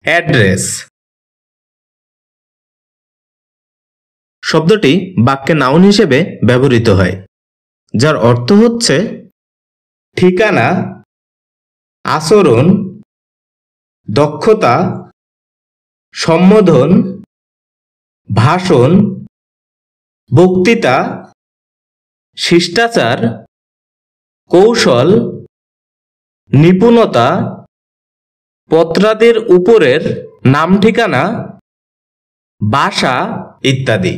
Address শব্দটি বাক্যে noun হিসেবে ব্যবহৃত হয়, যার অর্থ হচ্ছে ঠিকানা, আচরণ, দক্ষতা, সম্বোধন, ভাষণ, বক্তৃতা, শিষ্টাচার, কৌশল, নিপুণতা, পত্রাদির উপরের নাম ঠিকানা, ভাষা ইত্যাদি।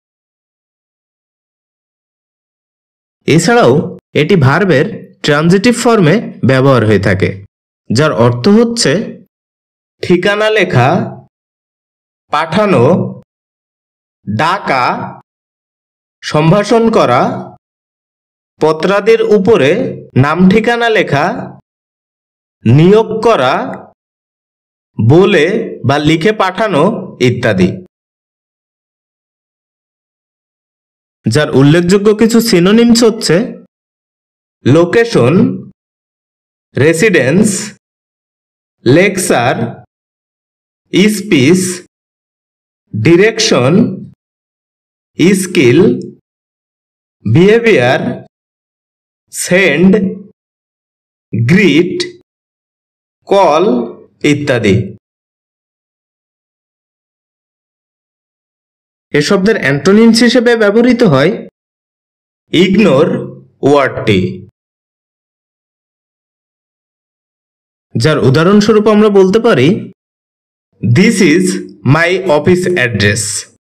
এছাড়াও এটি ভার্বের ট্রানজিটিভ ফর্মে ব্যবহার হয়ে থাকে, যার অর্থ হচ্ছে ঠিকানা লেখা, পাঠানো, ডাকা, সম্ভাষণ করা, পত্রাদির উপরে নাম ঠিকানা লেখা, নিয়োগ করা, বলে বা লিখে পাঠানো ইত্যাদি। যার উল্লেখযোগ্য কিছু সিনোনিমস হচ্ছে location, residence, lecture, speech, direction, skill, behaviour, send, greet, call ইত্যাদি। এ শব্দের অ্যান্টোনিমস হিসেবে ব্যবহৃত হয় ইগনোর ওয়ার্ডটি, যার উদাহরণস্বরূপ আমরা বলতে পারি this is my office address.